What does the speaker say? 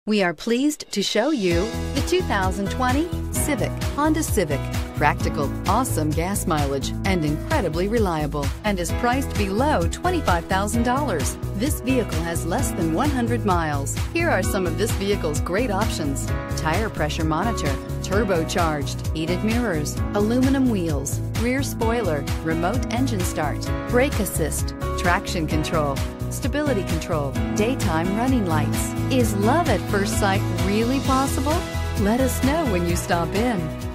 We are pleased to show you the 2020 Civic, Honda Civic. Practical, awesome gas mileage, and incredibly reliable, and is priced below $25,000. This vehicle has less than 100 miles. Here are some of this vehicle's great options: tire pressure monitor, turbocharged, heated mirrors, aluminum wheels, rear spoiler, remote engine start, brake assist, traction control, stability control, daytime running lights. Is love at first sight really possible? Let us know when you stop in.